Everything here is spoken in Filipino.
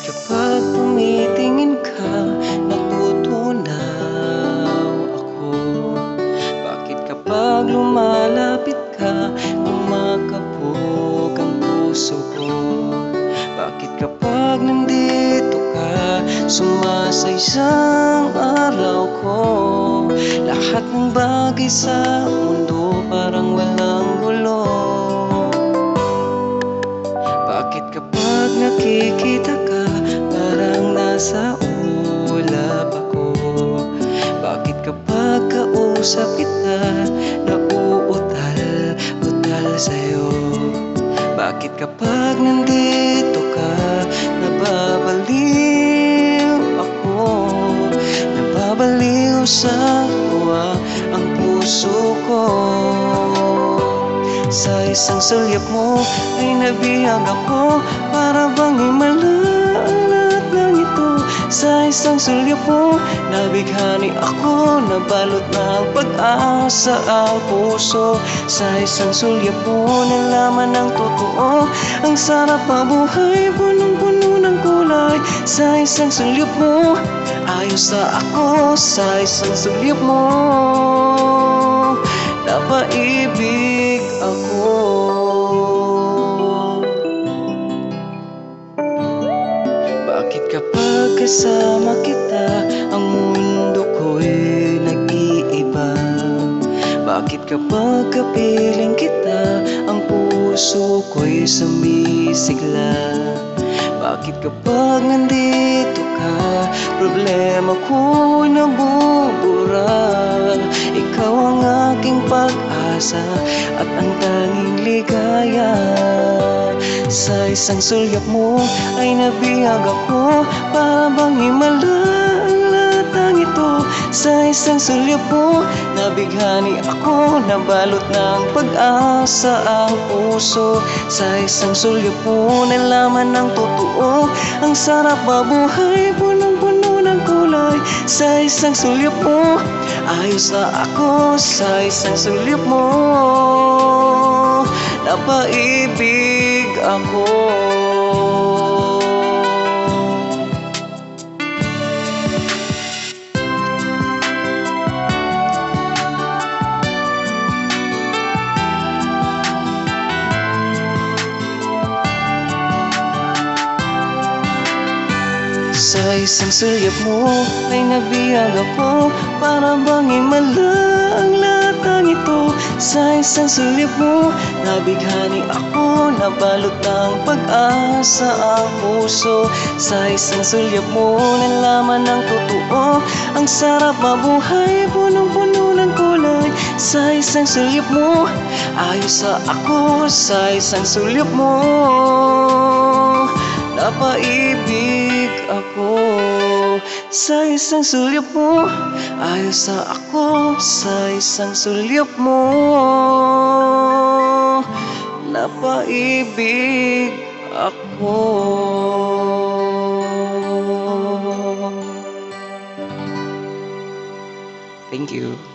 kapag tumitingin ka, natutunaw ako? Bakit kapag lumalapit ka, kumakabog ang puso ko? Bakit kapag nandito ka, sumasaysang araw ko? Lahat ng bagay sa mundo parang walang gulo. Bakit kapag nakikita ka, parang nasa ulap ako? Bakit kapag kausap kita, nauutal-utal sa'yo? Bakit kapag nandito ka, nababaliw ako? Nababaliw sa tuwa ang puso ko. Sa isang sulyap mo ay nabihag ako, para bang himala ang lahat ng ito. Sa isang sulyap mo, nabighani ako, nabalot ng pag-asa ang puso. Sa isang sulyap mo, nalaman ng totoo, ang sarap mabuhay, punong-puno ng kulay. Sa isang sulyap mo, ayos na ako. Sa isang sulyap mo, napaibig ako. Bakit kapag kasama kita, ang mundo ko'y nag-iiba? Bakit kapag kapiling kita, ang puso ko'y sumisigla? Bakit kapag nandito ka, problema ko'y nabubura? Ikaw ang aking pag-asa at ang tanging ligaya. Sa isang sulyap mo ay nabihag ako, para bang himala ang lahat ng ito. Sa isang sulyap mo, nabighani ako, nabalot ng pag-asa ang puso. Sa isang sulyap mo, nalaman ng totoo, ang sarap mabuhay, punong-puno ng kulay. Sa isang sulyap mo, ayos na ako. Sa isang sulyap mo, napaibig ako. Sa isang sulyap mo ay nabihag ako, para bang himala ang lahat ng ito. Sa isang sulyap mo, nabighani ako, nabalot ng pag-asa ang puso. Sa isang sulyap mo, nalaman ng totoo, ang sarap mabuhay, punong-puno ng kulay. Sa isang sulyap mo, ayos na ako. Sa isang sulyap mo, napaibig ako. Sa isang sulyap mo, ayos na ako. Sa isang sulyap mo, napaibig ako. Thank you.